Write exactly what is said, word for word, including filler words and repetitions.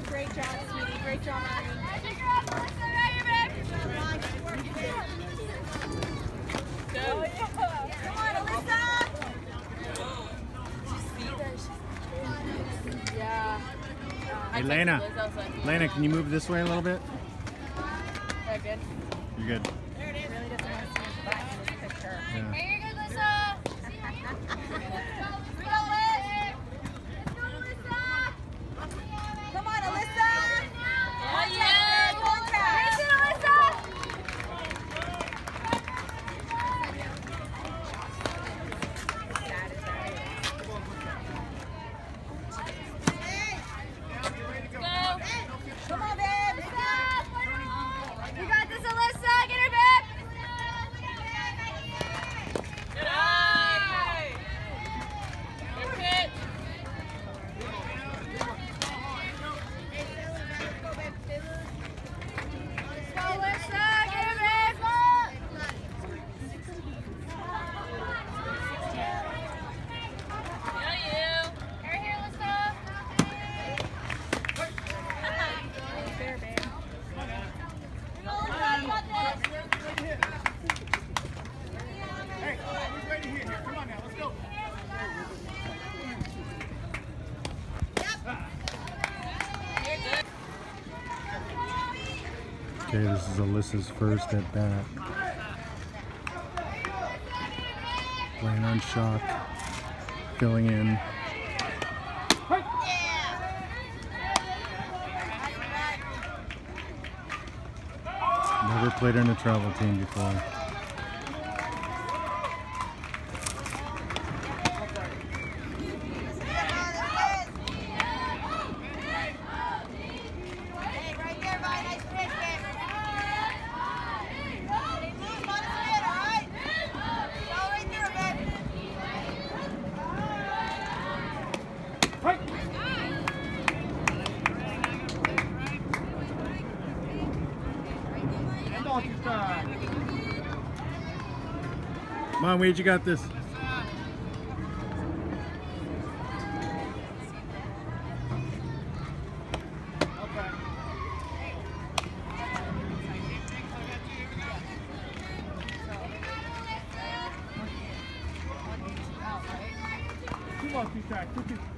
Great job, sweetie. Great job, Maureen. Go. Come on, Alyssa. Yeah. Hey, Lena. Lena, can you move this way a little bit? Yeah, good. You're good. There it is. Really doesn't want to see his butt in this picture. Yeah. Hey, you're good, Lisa. Come on, Alyssa. Oh, yeah. Contact. Race it, Alyssa. Go. Come on, babe. You got this, Alyssa. Get her, babe. Good eye. Good pitch. Let's go, Alyssa. Get her, babe. Yeah, you. Right here, Alyssa. There, babe. Okay, this is Alyssa's first at bat. Playing on shock, filling in. Never played on a travel team before. Come on, Wade, you got this. Two more, two tracks.